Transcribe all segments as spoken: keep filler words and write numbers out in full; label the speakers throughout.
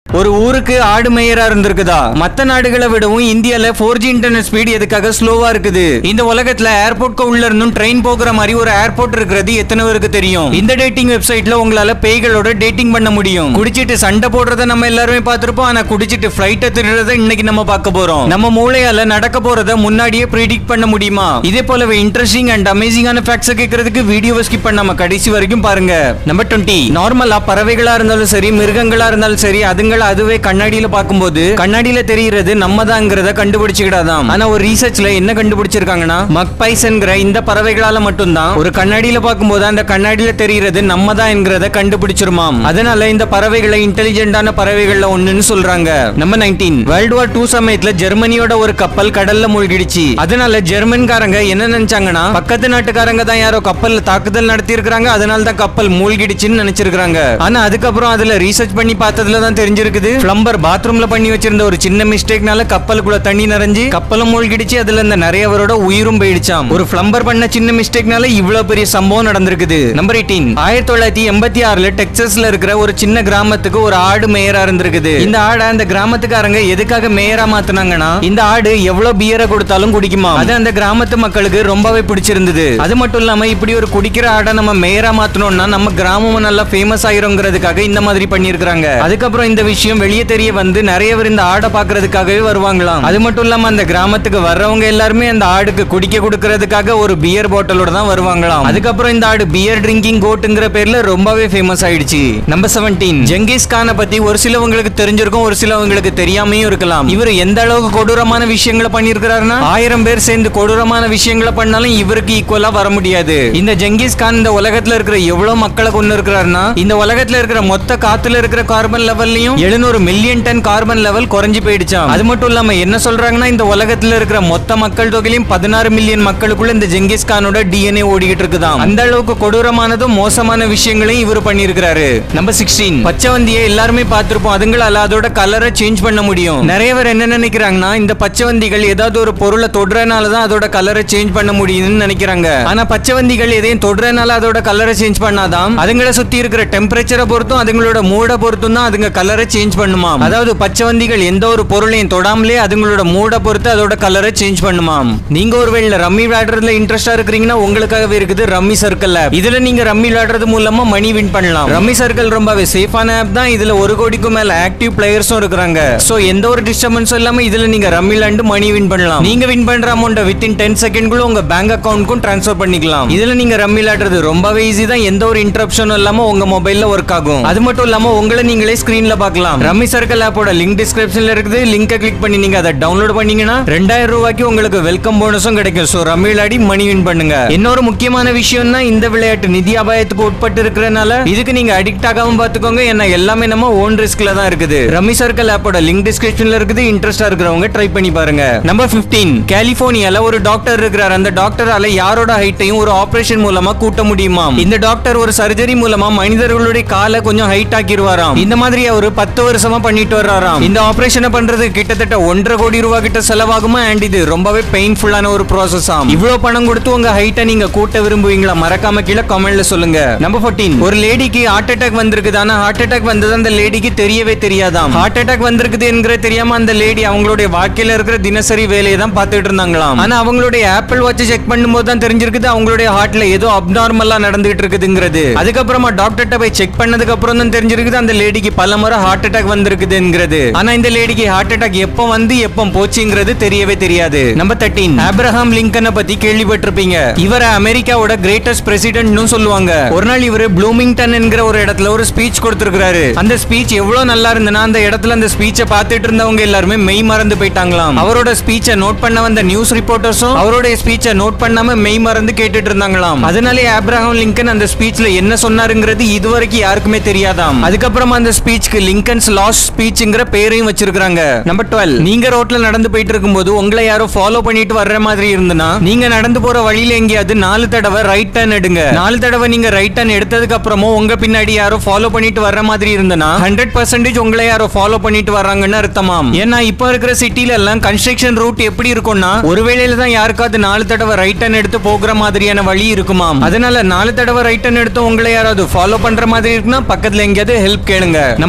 Speaker 1: ஒரு ஊருக்கு ஆடு மேயரா இருந்திருக்குதா? மத்த நாடுகளை விடவும் இந்தியால ஃபோர் ஜி இன்டர்நெட் ஸ்பீட் எதுக்காக ஸ்லோவா இருக்குது? இந்த உலகத்துல ஏர்போர்ட்க்கு உள்ள இருந்தும் ட்ரெயின் போகிற மாதிரி ஒரு ஏர்போர்ட் இருக்கிறது எத்தனை பேருக்கு தெரியும்? இந்த டேட்டிங் வெப்சைட்ல உங்களால பேய்களோட டேட்டிங் பண்ண முடியும். குடிச்சிட்டு சண்டை போடுறத நம்ம எல்லாருமே பார்த்திருப்போம். ஆனா குடிச்சிட்டு ஃபிளைட்டை திருடுறத இன்னைக்கு நம்ம பார்க்க போறோம். நம்ம மூளையால நடக்க போறத முன்னாடியே ப்ரெடிக்ட் பண்ண முடியுமா? இதே போலவே இன்ட்ரெஸ்டிங் அண்ட் அமேசிங்கான ஃபேக்ட்ஸ் கேட்கறதுக்கு வீடியோவை ஸ்கிப் பண்ணாம கடைசி வரைக்கும் பாருங்க. Number twenty. நார்மலா பறவைகளா இருந்தாலும் சரி, மிருகங்களா இருந்தாலும் சரி, அதுங்க அதுவே கண்ணாடியில பாக்கும்போது கண்ணாடியில தெரிகிறது நம்மதாங்கிறத கண்டுபிடிச்சுக்கிடாதாம். ஆனா ஒரு ரீசர்ச்ல என்ன கண்டுபிடிச்சிருக்காங்கன்னா, மக்பைஸ்ங்கிற இந்த பறவைகளால மட்டும்தான் ஒரு கண்ணாடியில பாக்கும்போது அந்த கண்ணாடியில தெரிகிறது நம்மதான் என்கிறத கண்டுபிடிச்சிருமாம். அதனால இந்த பறவைகளை இன்டெலிஜென்டான பறவைகள்ல ஒண்ணுன்னு சொல்றாங்க. Number nineteen. World war two சமயத்துல ஜெர்மனியோட ஒரு கப்பல் கடல்ல மூழ்கிடுச்சு. அதனால ஜெர்மன்காரங்க என்ன நினைச்சாங்கன்னா, பக்கத்து நாட்டுக்காரங்க தான் யாரோ கப்பல்ல தாக்குதல் நடத்தி இருக்காங்க, அதனால தான் கப்பல் மூழ்கிடுச்சுன்னு நினைச்சிருக்காங்க. ஆனா அதுக்கப்புறம் அதுல ரீசர்ச் பண்ணி பார்த்ததுல தான் தெரிஞ்சிருக்கு, பிளம்பர் பாத்ரூம்ல பண்ணி வச்சிருந்த ஒரு சின்ன மிஸ்டேக்னால கப்பலுக்குள்ள தண்ணி நிறைஞ்சு கப்பலும் மூழ்கிடுச்சு. அதுல இருந்த நிறையவரோட உயிரும் போயிடுச்சாம். ஒரு பிளம்பர் பண்ண சின்ன மிஸ்டேக்னால இவ்வளவு பெரிய சம்பவம் நடந்திருக்குது. Number eighteen. ஆயிரத்தி தொள்ளாயிரத்தி எண்பத்தி ஆறுல டெக்சாஸ்ல இருக்கிற ஒரு சின்ன கிராமத்துக்கு ஒரு ஆடு மேயரா இருந்திருக்குது. இந்த ஆடை அந்த கிராமத்துக்காரங்க எதுக்காக மேயரா மாத்தினாங்கன்னா, இந்த ஆடு எவ்வளவு பியரை கொடுத்தாலும் குடிக்குமா. அது அந்த கிராமத்து மக்களுக்கு ரொம்பவே பிடிச்சிருந்தது. அது மட்டும் இல்லாம இப்படி ஒரு குடிக்கிற ஆடை நம்ம மேயரா மாத்தணும்னா நம்ம கிராமம் நல்லா ஃபேமஸ் ஆயிருங்கிறதுக்காக இந்த மாதிரி பண்ணிருக்காங்க. அதுக்கப்புறம் இந்த விஷயம் வெளியே தெரிய வந்து நிறைய பேர் இந்த ஆடை பாக்குறதுக்காகவே வருவாங்களாம். அது மட்டும் இல்லாம அந்த கிராமத்துக்கு வர்றவங்க எல்லாருமே அந்த ஆடுக்கு குடிக்க கொடுக்கறதுக்காக ஒரு பியர் பாட்டிலோட தான் வருவாங்களாம். அதுக்கப்புறம் இந்த ஆடு பியர் ட்ரிங்கிங் கோட்ங்கிற பேர்ல ரொம்பவே ஃபேமஸ் ஆயிடுச்சு. Number seventeen. ஜெங்கிஸ் கானை பத்தி ஒரு சிலவங்களுக்கு தெரிஞ்சிருக்கும், ஒரு சிலவங்களுக்கு தெரியாமையும் இருக்கலாம். இவர் எந்த அளவுக்கு கொடூரமான விஷயங்களை பண்ணிருக்கிறாருன்னா, ஆயிரம் பேர் சேர்ந்து கொடூரமான விஷயங்களை பண்ணாலும் இவருக்கு ஈக்குவலா வர முடியாது. இந்த ஜெங்கிஸ் கான் இந்த உலகத்துல இருக்கிற எவ்வளவு மக்களை கொண்டு இருக்கிறாருன்னா, இந்த உலகத்துல இருக்கிற மொத்த காத்துல இருக்கிற கார்பன் லெவல்லையும் எழுநூறு மில்லியன் டன் கார்பன் லெவல் குறைஞ்சு போயிடுச்சாம். அது மட்டும் இல்லாம என்ன சொல்றாங்கன்னா, இந்த உலகத்துல இருக்கிற மொத்த மக்கள் தொகையிலும் பதினாறு மில்லியன் மக்களுக்குள்ள இந்த ஜெங்கிஸ் கானோட டிஎன்ஏ ஓடிக்கிட்டு இருக்குதாம். அந்த அளவுக்கு கொடூரமானதும் மோசமான விஷயங்களையும் இவர் பண்ணிருக்காரு. Number sixteen. பச்சைவந்தியை எல்லாருமே பார்த்திருப்போம். அதுங்களால அதோட கலரை சேஞ்ச் பண்ண முடியும். நிறைய பேர் என்ன நினைக்கிறாங்கன்னா, இந்த பச்சைவந்திகள் ஏதாவது ஒரு பொருளை தொடுறனாலதான் அதோட கலரை சேஞ்ச் பண்ண முடியும்னு நினைக்கிறாங்க. ஆனா பச்சைவந்திகள் எதையும் தொடுறனால அதோட கலரை சேஞ்ச் பண்ணாதான், அதுங்களை சுத்தி இருக்கிற டெம்பரேச்சரை பொறுத்தும் அதுங்களோட மூட பொறுத்தும் தான் அதுங்க கலரை சேஞ்ச் பண்ணுமாம். அதாவது பச்சைவந்திகள் எந்த ஒரு பொருளையும் தொடாமலே அதுங்களோட மூட பொறுத்து அதோட கலரை சேஞ்ச் பண்ணுமாம். நீங்க ஒருவேளை ரம்மி விளையாடுறதுல இன்ட்ரெஸ்டா இருக்கிறீங்கன்னா உங்களுக்காகவே இருக்குது ரம்மி சர்க்கிள் ஆப். இதுல நீங்க ரம்மி விளையாடுறது மூலமா மணி வின் பண்ணலாம். ரம்மி சர்க்கிள் ரொம்பவே சேஃபான ஆப் தான். இதுல ஒரு கோடிக்கும் மேல ஆக்டிவ் பிளேயர்ஸும் இருக்காங்க. சோ எந்த ஒரு டிஸ்டர்பன்ஸும் இல்லாம இதுல நீங்க ரம்மி விளையாண்டு மணி வின் பண்ணலாம். நீங்க வின் பண்ற அமௌண்ட் வித்தின் டென் செகண்ட்குள்ள உங்க பேங்க் அக்கவுண்ட்க்கும் டிரான்ஸ்ஃபர் பண்ணிக்கலாம். இதுல நீங்க ரம்மி விளையாடுறது ரொம்பவே ஈஸி தான். எந்த ஒரு இன்டரப்ஷனும் இல்லாம உங்க மொபைல்ல ஒர்க் ஆகும். அது மட்டும் இல்லாம உங்களை நீங்களே ஸ்கிரீன்ல பார்க்கலாம். ரம்மி சர்க்கிள் ஆப்போட லிங்க் டிஸ்கிரிப்ஷன்ல இருக்குது. லிங்கை கிளிக் பண்ணி நீங்க அதை டவுன்லோட் பண்ணீங்கன்னா ரெண்டாயிரம் ரூபாய்க்கு உங்களுக்கு வெல்கம் போனஸும் கிடைக்கும். சோ ரம்மி விளையாடி மணி வின் பண்ணுங்க. இன்னொரு முக்கியமான விஷயம்னா, இந்த விளையாட்டு நிதி அபாயத்துக்கு உட்பட்டு இருக்கிறனால இதுக்கு நீங்க அடிக்ட் ஆகாம பாத்துக்கோங்க. ஏன்னா எல்லாமே நம்ம ஓன் ரிஸ்க்ல தான் இருக்குது. ரம்மி சர்க்கிள் ஆப்போட லிங்க் டிஸ்கிரிப்ஷன்ல இருக்குது. இன்ட்ரெஸ்டா இருக்கிறவங்க ட்ரை பண்ணி பாருங்க. Number fifteen. கலிபோர்னியால ஒரு டாக்டர் இருக்கிறார். அந்த டாக்டரால யாரோட ஹைட்டையும் ஒரு ஆபரேஷன் மூலமா கூட்ட முடியுமா. இந்த டாக்டர் ஒரு சர்ஜரி மூலமா மனிதர்களுடைய காலை கொஞ்சம் ஹைட் ஆக்கிடுவாராம். இந்த மாதிரி அவர் பத்து வருஷமா பண்ணிட்டு வர்றாராம். இந்த ஆபரேஷனை பண்றது கிட்டத்தட்ட ஒன்றரை கோடி ரூபாய் கிட்ட செலவாகுமா. அண்ட் இது ரொம்பவே பெயின்ஃபுல்லான ஒரு ப்ராசஸ் ஆம். இவ்வளவு பணம் கொடுத்து உங்க ஹைட்டை நீங்க கூட்ட விரும்புவீங்களா? மறக்காம கீழே கமெண்ட்ல சொல்லுங்க. நம்பர் பதினான்கு. ஒரு லேடிக்கு ஹார்ட் அட்டாக் வந்திருக்குது. ஆனா ஹார்ட் அட்டாக் வந்தது அந்த லேடிக்கு தெரியவே தெரியாதாம். ஹார்ட் அட்டாக் வந்திருக்குது என்கிற தெரியாம அந்த லேடி அவங்களுடைய வாழ்க்கையில இருக்கிற தினசரி வேலையை தான் பார்த்துட்டு இருந்தாங்களாம். ஆனா அவங்களுடைய ஆப்பிள் வாட்ச் செக் பண்ணும்போது தான் தெரிஞ்சிருக்குது அவங்களுடைய ஹார்ட்ல ஏதோ அப்நார்மலா நடந்துட்டு இருக்குதுங்கிறது. அதுக்கப்புறமா டாக்டர்ட்ட போய் செக் பண்ணதுக்கு அப்புறம் தான் தெரிஞ்சிருக்குது அந்த லேடிக்கு பல முறை ஹார்ட் அட்டாக் வந்திருக்குதுங்கிறது. ஆனா இந்த லேடிக்கு ஹார்ட் அட்டாக் எப்ப வந்து எப்ப போச்சுங்கிறது தெரியவே தெரியாது. Number thirteen. ஆப்ரஹாம் லிங்கனை பத்தி கேள்விப்பட்டிருப்பீங்க. இவர அமெரிக்காவோட கிரேட்டஸ்ட் பிரசிடென்ட்னு சொல்லுவாங்க. ஒரு நாள் இவரு ப்ளூமிங்டன் என்கிற ஒரு இடத்துல ஒரு ஸ்பீச் கொடுத்திருக்காரு. அந்த ஸ்பீச் எவ்வளவு நல்லா இருந்ததுன்னா அந்த இடத்துல அந்த ஸ்பீச்சை பார்த்துட்டு இருந்தவங்க எல்லாருமே மெய் மறந்து போயிட்டாங்களாம். அவரோட ஸ்பீச்சை நோட் பண்ண வந்த நியூஸ் ரிப்போர்ட்டர்ஸும் அவரோட ஸ்பீச்சை நோட் பண்ணாம மெய் மறந்து கேட்டுட்டு இருந்தாங்களாம். அதனாலே ஆப்ரஹாம் லிங்கன் அந்த ஸ்பீச்ல என்ன சொன்னாருங்கிறது இதுவரைக்கும் யாருக்குமே தெரியாதாம். அதுக்கப்புறமா அந்த ஸ்பீச்சுக்கு லிங்கன்ஸ் லாஸ்ட் ஸ்பீச்ங்கிற பேரையும் வச்சிருக்காங்க. Number twelve. நீங்க ரோட்ல நடந்து போயிட்டு இருக்கும்போது உங்களை யாரோ ஃபாலோ பண்ணிட்டு வர்ற மாதிரி இருந்தனா நீங்க நடந்து போற வழியில எங்கேயாவது நாலு தடவை ரைட் டர்ன் எடுங்க. நாலு தடவை நீங்க ரைட் டர்ன் எடுத்ததுக்கு அப்புறமும் உங்க பின்னாடி யாரோ ஃபாலோ பண்ணிட்டு வர்ற மாதிரி இருந்தனா ஹண்ட்ரட் பர்சன்டேஜ் உங்களை யாரோ ஃபாலோ பண்ணிட்டு வர்றாங்கன்னு அர்த்தமாம். ஏன்னா இப்ப இருக்கிற சிட்டில எல்லாம் கன்ஸ்ட்ரக்ஷன் ரூட் எப்படி இருக்கும்னா ஒருவேளையில தான் யாருக்காவது நாலு தடவை ரைட் டர்ன் எடுத்து போகிற மாதிரியான வழி இருக்குமாம். அதனால நாலு தடவை ரைட் டர்ன் எடுத்து உங்களை யாராவது ஃபாலோ பண்ற மாதிரி இருக்குன்னா பக்கத்துல எங்கேயாவது ஹெல்ப் கேளுங்க. Number eleven.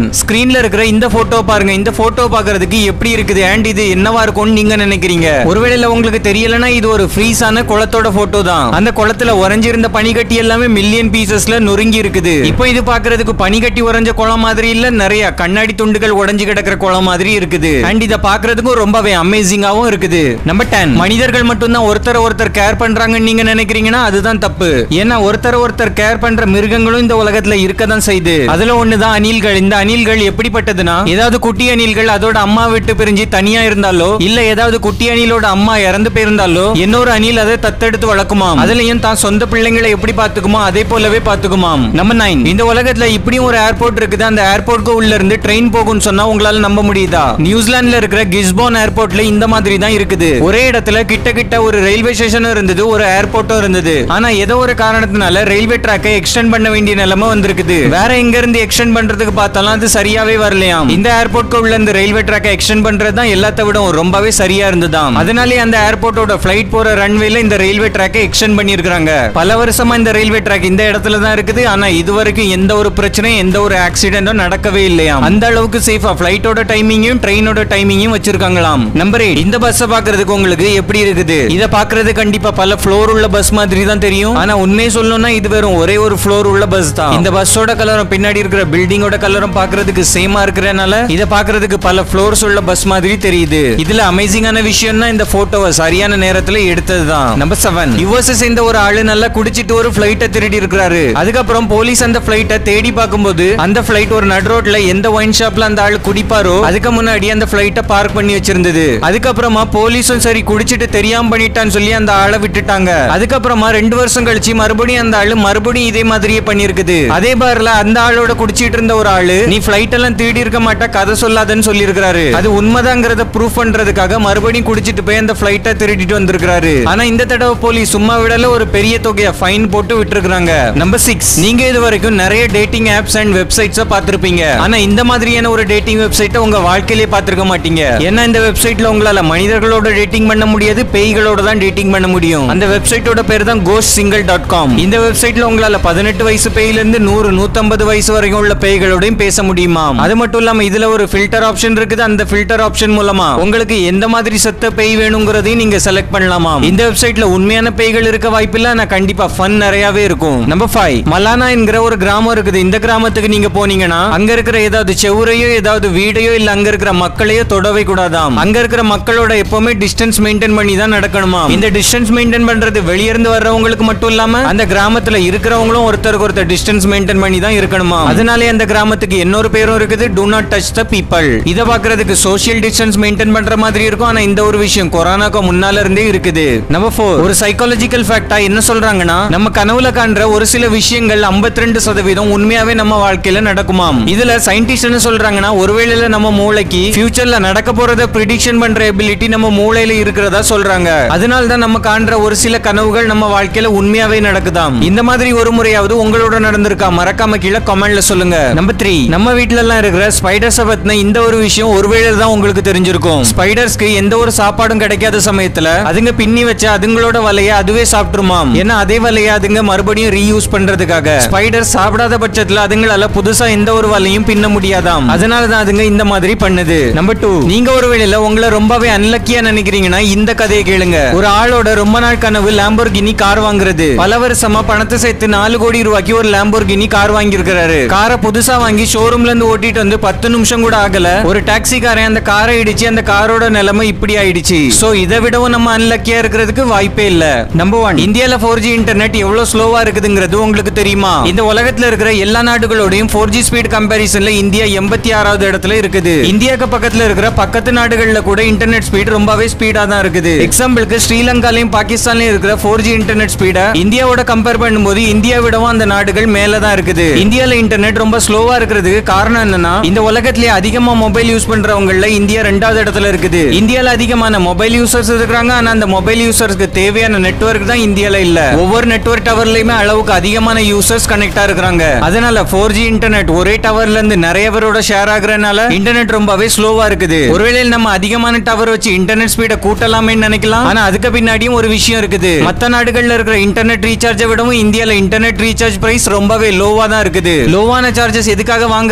Speaker 1: ஸ்கிரீன்ல இருக்கிற இந்த போட்டோ பாருங்க. இந்த போட்டோ பாக்குறதுக்கு எப்படி இருக்குது அண்ட் இது என்னவா இருக்கும்னு நீங்க நினைக்கிறீங்க? ஒருவேளை உங்களுக்கு தெரியலனா இது ஒரு ஃப்ரீஸான குளத்தோட போட்டோ தான். அந்த குளத்துல உறைஞ்சிருந்த பனிக்கட்டி எல்லாமே மில்லியன் பீசஸ்ல நொறுங்கி இருக்குது. இப்போ இது பாக்குறதுக்கு பனிக்கட்டி உறைஞ்ச குளம் மாதிரி இல்ல, நிறைய கண்ணாடி துண்டுகள் உடைஞ்சு கிடக்கிற குளம் மாதிரி இருக்குது. அண்ட் இத பாக்குறதுக்கு ரொம்பவே அமேசிங்காவும் இருக்குது. நம்பர் டென், மனிதர்கள் மட்டும் தான் ஒருத்தர் ஒருத்தர் கேர் பண்றாங்கன்னு நீங்க நினைக்கிறீங்கன்னா அதுதான் தப்பு. ஏன்னா ஒருத்தர் ஒருத்தர் கேர் பண்ற மிருகங்களும் இந்த உலகத்துல இருக்கதான் செய்யுது. அதுல ஒண்ணுதான் அணில்கள். இந்த அணில்கள் எப்படிப்பட்டதுன்னா, ஏதாவது குட்டி அணில்கள் அதோட அம்மா விட்டு பிரிஞ்சு தனியா இருந்தாலோ இல்ல ஏதாவது குட்டி அணிலோட அம்மா இறந்து போயிருந்தாலோ இன்னொரு அணில் அதை தத்தெடுத்து வளர்க்குமாம். அதுலயும் தான் சொந்த பிள்ளைங்களை எப்படி பாத்துக்குமோ அதே போலவே பாத்துக்குமாம். நம்பர் நைன், இந்த உலகத்துல இப்படியும் ஒரு ஏர்போர்ட் இருக்குது. அந்த ஏர்போர்ட்க்கு உள்ள இருந்து ட்ரெயின் போகும்னு சொன்னா உங்களால நம்ப முடியுதா? நியூசிலாந்துல இருக்கிற கிஸ்போன் ஏர்போர்ட்ல இந்த மாதிரி தான் இருக்குது. ஒரே இடத்துல கிட்ட கிட்ட ஒரு ரயில்வே ஸ்டேஷனும் இருந்தது, ஒரு ஏர்போர்ட்டும் இருந்தது. ஆனா ஏதோ ஒரு காரணத்தினால ரயில்வே ட்ராக்கை எக்ஸ்டெண்ட் பண்ண வேண்டிய நிலைமை வந்திருக்குது. வேற எங்க இருந்து எக்ஸ்டெண்ட் பண்றதுக்கு பார்த்தாலும் அது சரியாவே வரலையாம். இந்த ஏர்போர்ட்க்கு உள்ள இந்த ரயில்வே ட்ராக்கை எக்ஸ்டெண்ட் பண்றது தான் எல்லாத்த விட ரொம்பவே சரியா இருந்ததாம். அதனாலே அந்த ஏர்போர்ட்டோட ஃளைட் போற ரன்வேல இந்த ரயில்வே ட்ராக்கை எக்ஸ்டெண்ட் பண்ணிருக்காங்க. பல வருஷமா இந்த ரயில்வே ட்ராக் இந்த இடத்துல தான் இருக்குது. ஆனா இதுவரைக்கும் எந்த ஒரு பிரச்சனையும் எந்த ஒரு ஆக்சிடென்ட்டும் நடக்கவே இல்லையாம். அந்த அளவுக்கு சேஃபா ஃளைட்டோட டைமிங்கையும் ட்ரெயினோட டைமிங்கையும் வச்சிருக்காங்களாம். நம்பர் எயிட், இந்த பஸ் பாக்குறதுக்கு உங்களுக்கு எப்படி இருக்குது? இத பாக்குறது கண்டிப்பா பல ஃப்ளோர் உள்ள பஸ் மாதிரி தான் தெரியும். ஆனா உண்மையை சொல்லணும்னா இது வெறும் ஒரே ஒரு ஃப்ளோர் உள்ள பஸ் தான். இந்த பஸ்ஸோட கலரும் பின்னாடி இருக்கிற பில்டிங்கோட கலரும் பாக்குறதுக்கு சேமா இருக்கிறனால இத பாக்குறதுக்கு பல ஃப்ளோர்ஸ் உள்ள பஸ் மாதிரி தெரியுது. இதுல அமேசிங்கான விஷயம்னா இந்த போட்டோவை சரியான நேரத்துல எடுத்ததுதான். நம்பர் செவன், யுஎஸ் சேர்ந்த ஒரு ஆளு நல்லா குடிச்சிட்டு ஒரு ஃளைட்டை திருடி இருக்கிறாரு. அதுக்கப்புறம் போலீஸ் அந்த ஃளைட்டை தேடி பார்க்கும்போது அந்த ஃளைட் ஒரு நடு ரோட்ல எந்த ஒயின் ஷாப்ல அந்த ஆளு குடிப்பாரோ அதுக்கு முன்னாடி அந்த ஃளைட்டை பார்க் பண்ணி வச்சிருந்தது. அதுக்கப்புறமா போலீஸும் சரி குடிச்சிட்டு தெரியாம பண்ணிட்டான்னு சொல்லி அந்த ஆளை விட்டுட்டாங்க. அதுக்கப்புறமா ரெண்டு வருஷம் கழிச்சு மறுபடியும் அந்த ஆளு மறுபடியும் இதே மாதிரியே பண்ணிருக்குது. அதே பார்ல அந்த ஆளோட குடிச்சிட்டு இருந்த ஒரு ஆளு நீ ஃளைட் எல்லாம் திருடி இருக்க மாட்டா கதை சொல்லாதன்னு சொல்லி இருக்காரு. அது உண்மைதாங்கிறத ப்ரூஃப் பண்றதுக்காக மறுபடியும் குடிச்சிட்டு போய் அந்த ஃளைட்டை திருடிட்டு வந்திருக்காரு. ஆனா இந்த தடவை போலீஸ் சும்மா விடல, ஒரு பெரிய தொகையை ஃபைன் போட்டு விட்டுருக்காங்க. நம்பர் சிக்ஸ், நீங்க இது வரைக்கும் நிறைய டேட்டிங் ஆப்ஸ் அண்ட் வெப்சைட்ஸ் பார்த்திருப்பீங்க. ஆனா இந்த மாதிரியான ஒரு டேட்டிங் வெப்சைட்டை உங்க வாழ்க்கையிலே பார்த்திருக்க மாட்டீங்க. ஏன்னா இந்த வெப்சைட்ல உங்களால மனிதர்களோட டேட்டிங் பண்ண முடியாது, பேய்களோட தான் டேட்டிங் பண்ண முடியும். அந்த வெப்சைட்டோட பேர் தான் கோஸ்ட் சிங்கிள் டாட் காம். இந்த வெப்சைட்ல உங்களால பதினெட்டு வயசு பேயில இருந்து நூறு நூத்தம்பது வயசு வரைக்கும் உள்ள பேய்களோடையும் பேச முடியுமா. அது மட்டும் இல்லாம இதுல ஒரு ஃபில்டர் ஆப்ஷன் இருக்குது. அந்த ஃபில்டர் ஆப்ஷன் மூலமா உங்களுக்கு எந்த மாதிரி சத்த பேய் வேணும்ங்கறதையும் நீங்க செலக்ட் பண்ணலாமா. இந்த வெப்சைட்ல உண்மையான பேய்கள் இருக்க வாய்ப்பில்லை, ஆனா கண்டிப்பா ஃபன் நிறையவே இருக்கும். நம்பர் ஃபைவ், மலானா என்கிற ஒரு கிராமம் இருக்குது. இந்த கிராமத்துக்கு நீங்க போனீங்கன்னா அங்க இருக்கிற ஏதாவது செவுரையோ ஏதாவது வீடையோ இல்ல அங்க இருக்கிற மக்களையோ தொடவே கூடாதாம். அங்க இருக்கிற மக்களோட எப்பவுமே டிஸ்டன்ஸ் மெயின்டைன் பண்ணி தான் நடக்கணுமா. இந்த டிஸ்டன்ஸ் மெயின்டைன் பண்றது வெளியிருந்து வர்றவங்களுக்கு மட்டும் இல்லாம அந்த கிராமத்துல இருக்கிறவங்களும் ஒருத்தருக்கு ஒருத்தர் டிஸ்டன்ஸ் மெயின்டைன் பண்ணி தான் இருக்கணுமா. அதனாலே அந்த கிராமத்துக்கு இன்னொரு பேரும் இருக்குது, do not touch the people. இத பாக்குறதுக்கு சோஷியல் டிஸ்டன்ஸ் மெயின்டைன் பண்ற மாதிரி இருக்கும். ஆனா இந்த ஒரு விஷயம் கொரோனாக்கு முன்னால இருந்தே இருக்குது. நம்பர் ஃபோர், ஒரு சைக்காலஜிக்கல் ஃபேக்டா என்ன சொல்றாங்கன்னா, நம்ம கனவுல காண்ற ஒரு சில விஷயங்கள் ஐம்பத்தி ரெண்டு சதவீதம் உண்மையாவே நம்ம வாழ்க்கையில நடக்குமாம். இதுல சயின்டிஸ்ட் என்ன சொல்றாங்கன்னா, ஒருவேளை நம்ம மூளைக்கு ஃபியூச்சர்ல நடக்க போறத ப்ரெடிக்ஷன் பண்ற எபிலிட்டி நம்ம மூளையில இருக்கிறதா சொல்றாங்க. அதனால தான் நம்ம காண்ற ஒரு சில கனவுகள் நம்ம வாழ்க்கையில உண்மையாவே நடக்குதாம். இந்த மாதிரி ஒரு முறையாவது உங்களோட நடந்திருக்கா? மறக்காம கீழே கமெண்ட்ல சொல்லுங்க. நம்பர் த்ரீ, நம்ம வீட்ல எல்லாம் இருக்கிற ஸ்பைடர்ஸ் பத்தின இந்த ஒரு விஷயம் ஒருவேளை தான் உங்களுக்கு தெரிஞ்சிருக்கும். ஸ்பைடர்ஸ்க்கு எந்த ஒரு சாப்பாடும் கிடைக்காத சமயத்துல அதுங்க பின்னி வச்ச அதுங்களோட வலைய அதுவே சாப்பிட்டுருமாம். ஏன்னா அதே வலைய அதுங்க மறுபடியும் ரீயூஸ் பண்றதுக்காக. ஸ்பைடர் சாப்பிடாத பட்சத்துல அதுங்களால புதுசா எந்த ஒரு வலையும் பின்ன முடியாதாம். அதனாலதான் அதுங்க இந்த மாதிரி பண்ணுது. நம்பர் டூ, நீங்க ஒருவேளை உங்களை ரொம்பவே அன்லக்கியா நினைக்கிறீங்கன்னா இந்த கதையை கேளுங்க. ஒரு ஆளோட ரொம்ப நாள் கனவு லாம்போர்கினி கார் வாங்குறது. பல வருஷமா பணத்தை சேர்த்து நாலு கோடி ரூபாய்க்கு ஒரு லாம்போர்கினி கார் வாங்கி இருக்காரு. காரை புதுசா வாங்கி ஷோரூம்ல இருந்து ஓட்டிட்டு வந்து பத்து நிமிஷம் கூட ஆகல, ஒரு டாக்ஸிக்காரன் அந்த காரை இடிச்சு அந்த காரோட நிலைமை இப்படி ஆயிடுச்சு. சோ இதை விடவும் நம்ம அன்லக்கியா இருக்கிறதுக்கு வாய்ப்பே இல்ல. நம்பர் ஒன், இந்தியால ஃபோர் ஜி இன்டர்நெட் எவ்வளவு ஸ்லோவா இருக்குதுங்கிறது உங்களுக்கு தெரியுமா? இந்த உலகத்துல இருக்கிற எல்லா நாடுகளோடையும் ஃபோர் ஜி ஸ்பீட் கம்பேரிசன்ல இந்தியா எண்பத்தி ஆறாவது இடத்துல இருக்குது. இந்தியாக்கு பக்கத்துல இருக்கிற பக்கத்து நாடுகள்ல கூட இன்டர்நெட் ஸ்பீட் ரொம்பவே ஸ்பீடா தான் இருக்குது. எக்ஸாம்பிளுக்கு ஸ்ரீலங்காலையும் பாகிஸ்தான்லயும் இருக்கிற ஃபோர் ஜி இன்டர்நெட் ஸ்பீட இந்தியாவோட கம்பேர் பண்ணும்போது இந்தியா விடவும் அந்த நாடுகள் மேல தான் இருக்குது. இந்தியால இன்டர்நெட் ரொம்ப ஸ்லோவா இருக்கிறதுக்கு காரணம் என்னன்னா, இந்த உலகத்திலே அதிகமா மொபைல் யூஸ் பண்றவங்கல இந்தியா ரெண்டாவது இடத்துல இருக்குது. இந்தியால அதிகமான மொபைல் யூசர்ஸ் இருக்காங்க, ஆனா அந்த மொபைல் யூசர்ஸ்க்கு தேவையான நெட்வொர்க் தான் இந்தியால இல்ல. ஒவ்வொரு நெட்வொர்க் டவர்லயுமே அளவுக்கு அதிகமான யூசர்ஸ் கனெக்ட் ஆகுறாங்க. அதனால ஃபோர் ஜி இன்டர்நெட் ஒரே டவர்ல இருந்து நிறைய பேரோட ஷேர் ஆகுறதுனால இன்டர்நெட் ரொம்பவே ஸ்லோவா இருக்குது. ஒருவேளை நம்ம அதிகமான டவர் வச்சு இன்டர்நெட் ஸ்பீட கூட்டலாமே நினைக்கலாம், ஆனா அதுக்கு பின்னாடியும் ஒரு விஷயம் இருக்குது. மத்த நாடுகள்ல இருக்கிற இன்டர்நெட் ரீசார்ஜை விடவும் இந்தியால இன்டர்நெட் ரீசார்ஜ் பிரைஸ் ரொம்பவே லோவா தான் இருக்குது. லோவான சார்ஜஸ் எதுக்காக வாங்குறாங்க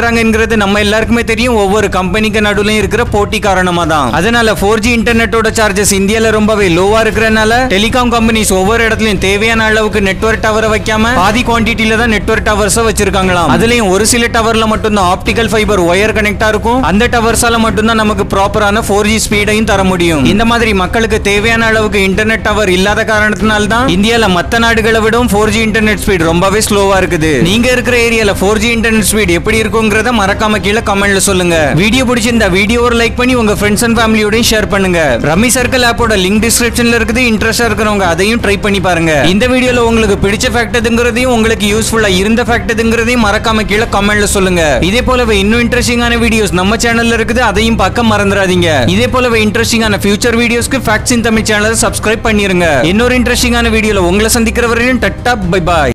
Speaker 1: பண்றாங்கங்கிறது நம்ம எல்லாருக்குமே தெரியும். ஒவ்வொரு கம்பெனிக்கு நடுவுல இருக்கிற போட்டி காரணமா தான். அதனால ஃபோர் ஜி இன்டர்நெட்டோட சார்ஜஸ் இந்தியால ரொம்பவே லோவா இருக்கிறனால டெலிகாம் கம்பெனிஸ் ஒவ்வொரு இடத்துலயும் தேவையான அளவுக்கு நெட்வொர்க் டவரை வைக்காம பாதி குவான்டிட்டில தான் நெட்வொர்க் டவர்ஸ் வச்சிருக்காங்களாம். அதுலயும் ஒரு சில டவர்ல மட்டும் தான் ஆப்டிகல் ஃபைபர் ஒயர் கனெக்டா இருக்கும். அந்த டவர்ஸால மட்டும் தான் நமக்கு ப்ராப்பரான ஃபோர் ஜி ஸ்பீடையும் தர முடியும். இந்த மாதிரி மக்களுக்கு தேவையான அளவுக்கு இன்டர்நெட் டவர் இல்லாத காரணத்தினால தான் இந்தியால மத்த நாடுகளை விடவும் ஃபோர் ஜி இன்டர்நெட் ஸ்பீட் ரொம்பவே ஸ்லோவா இருக்குது. நீங்க இருக்கிற ஏரியால ஃபோர் ஜி இன்டர்நெட் ஸ்பீட் எப்படி இருக்குங்கிறத மறக்காம கீழே கமெண்ட்ல சொல்லுங்க. வீடியோ பிடிச்சிருந்தா வீடியோ ஒரு லைக் பண்ணி உங்க ஃப்ரெண்ட்ஸ் அண்ட் ஃபேமிலியோட ஷேர் பண்ணுங்க. ரம்மி சர்க்கிள் ஆப்போட லிங்க் டிஸ்கிரிப்ஷன்ல இருக்குது. இன்ட்ரெஸ்டா இருக்கிறவங்க அதையும் ட்ரை பண்ணி பாருங்க. இந்த வீடியோல உங்களுக்கு பிடிச்ச ஃபேக்ட் எதுங்கிறதையும் உங்களுக்கு யூஸ்ஃபுல்லா இருந்த ஃபேக்ட் எதுங்கிறதையும் மறக்காம கீழே கமெண்ட்ல சொல்லுங்க. இதே போலவே இன்னும் இன்ட்ரெஸ்டிங்கான வீடியோஸ் நம்ம சேனல்ல இருக்குது. அதையும் பார்க்க மறந்துடாதீங்க. இதே போலவே இன்ட்ரெஸ்டிங்கான ஃபியூச்சர் வீடியோஸ்க்கு ஃபேக்ட்ஸ் இன் தமிழ் சேனலை சப்ஸ்கிரைப் பண்ணிருங்க. இன்னொரு இன்ட்ரெஸ்டிங்கான வீடியோல உங்களை சந்திக்கிற வரையும் டட்டா பை பாய்.